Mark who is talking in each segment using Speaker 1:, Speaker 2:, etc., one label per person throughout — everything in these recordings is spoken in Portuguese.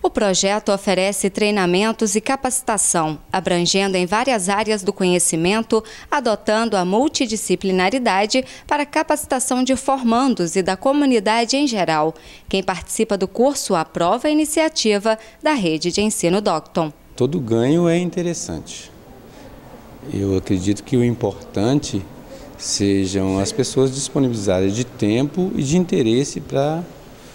Speaker 1: O projeto oferece treinamentos e capacitação, abrangendo em várias áreas do conhecimento, adotando a multidisciplinaridade para capacitação de formandos e da comunidade em geral. Quem participa do curso aprova a iniciativa da Rede de Ensino Docton.
Speaker 2: Todo ganho é interessante. Eu acredito que o importante sejam as pessoas disponibilizarem de tempo e de interesse para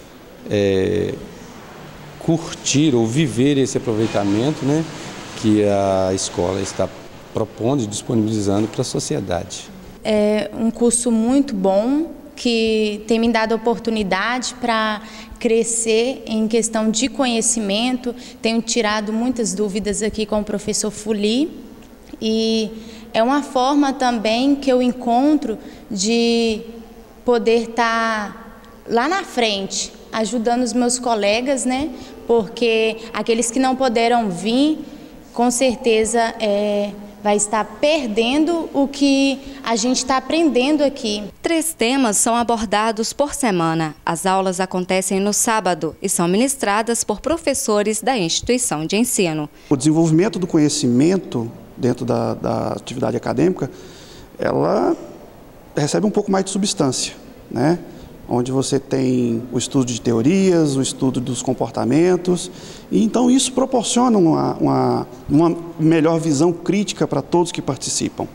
Speaker 2: curtir ou viver esse aproveitamento, né, que a escola está propondo e disponibilizando para a sociedade.
Speaker 3: É um curso muito bom que tem me dado oportunidade para crescer em questão de conhecimento. Tenho tirado muitas dúvidas aqui com o professor Fuli e é uma forma também que eu encontro de poder estar lá na frente, ajudando os meus colegas, né? Porque aqueles que não puderam vir, com certeza vai estar perdendo o que a gente está aprendendo aqui.
Speaker 1: 3 temas são abordados por semana. As aulas acontecem no sábado e são ministradas por professores da instituição de ensino.
Speaker 4: O desenvolvimento do conhecimento dentro da atividade acadêmica, ela recebe um pouco mais de substância, né? Onde você tem o estudo de teorias, o estudo dos comportamentos, e então isso proporciona uma melhor visão crítica para todos que participam.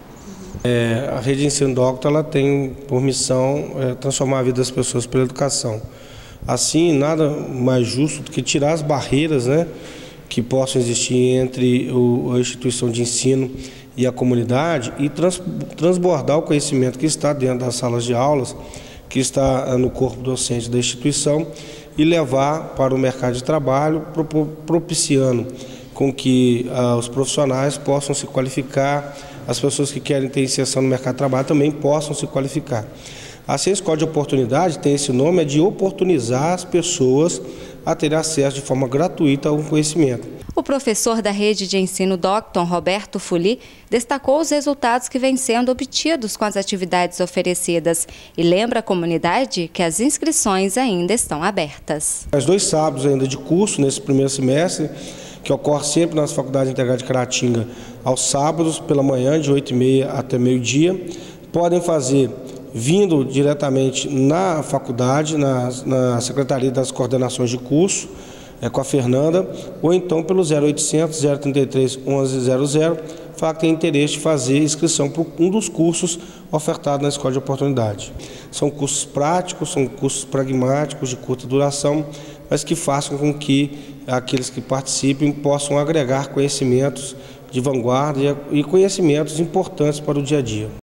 Speaker 5: A Rede de Ensino Docton, ela tem por missão transformar a vida das pessoas pela educação. Assim, nada mais justo do que tirar as barreiras, né, que possam existir entre a instituição de ensino e a comunidade e transbordar o conhecimento que está dentro das salas de aulas, que está no corpo docente da instituição, e levar para o mercado de trabalho, propiciando com que os profissionais possam se qualificar, as pessoas que querem ter inserção no mercado de trabalho também possam se qualificar. Assim, a Escola de Oportunidade tem esse nome, é de oportunizar as pessoas a terem acesso de forma gratuita ao conhecimento.
Speaker 1: O professor da Rede de Ensino Docton, Roberto Fuli, destacou os resultados que vêm sendo obtidos com as atividades oferecidas e lembra a comunidade que as inscrições ainda estão abertas.
Speaker 5: Os 2 sábados ainda de curso nesse primeiro semestre, que ocorre sempre nas Faculdades Integradas de Caratinga, aos sábados pela manhã, de 8h30 até meio-dia, podem fazer vindo diretamente na faculdade, na Secretaria das Coordenações de Curso, com a Fernanda, ou então pelo 0800 033 1100, falar que tem interesse de fazer inscrição para um dos cursos ofertados na Escola de Oportunidade. São cursos práticos, são cursos pragmáticos, de curta duração, mas que façam com que aqueles que participem possam agregar conhecimentos de vanguarda e conhecimentos importantes para o dia a dia.